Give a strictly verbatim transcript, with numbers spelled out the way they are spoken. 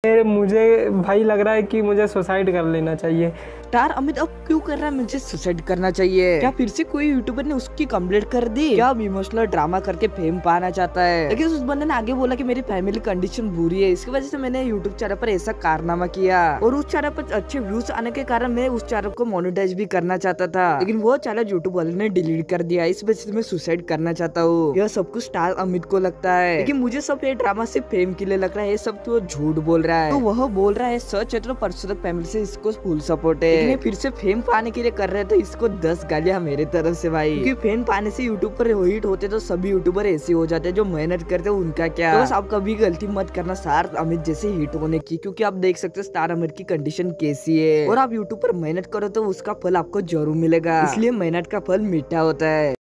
मुझे भाई लग रहा है कि मुझे सुसाइड कर लेना चाहिए। स्टार अमित अब क्यों कर रहा है मुझे सुसाइड करना चाहिए? क्या फिर से कोई यूट्यूबर ने उसकी कंप्लेंट कर दी? क्या अब इमोशनल ड्रामा करके फेम पाना चाहता है? लेकिन उस बंदे ने आगे बोला कि मेरी फैमिली कंडीशन बुरी है, इसकी वजह से मैंने यूट्यूब चैनल पर ऐसा कारनामा किया और उस चैनल पर अच्छे व्यूज आने के कारण मैं उस चैनल को मोनेटाइज भी करना चाहता था, लेकिन वो चैनल यूट्यूब वाले ने डिलीट कर दिया। इस वजह से मैं सुसाइड करना चाहता हूँ। यह सब कुछ स्टार अमित को लगता है, लेकिन मुझे सब ये ड्रामा सिर्फ फेम के लिए लग रहा है। ये सब तो झूठ बोल रहा है। तो वह बोल रहा है सच है तो परसों तक फैमिली से इसको फुल सपोर्ट है, लेकिन फिर से फेम पाने के लिए कर रहे थे। इसको दस गालियां मेरे तरफ से भाई, क्योंकि फेम पाने से यूट्यूब पर हिट होते तो सभी यूट्यूबर ऐसे हो जाते हैं। जो मेहनत करते हैं उनका क्या। तो बस आप कभी गलती मत करना स्टार अमित जैसे हिट होने की, क्योंकि आप देख सकते हो स्टार अमित की कंडीशन कैसी है। और आप यूट्यूब पर मेहनत करो तो उसका फल आपको जरूर मिलेगा, इसलिए मेहनत का फल मीठा होता है।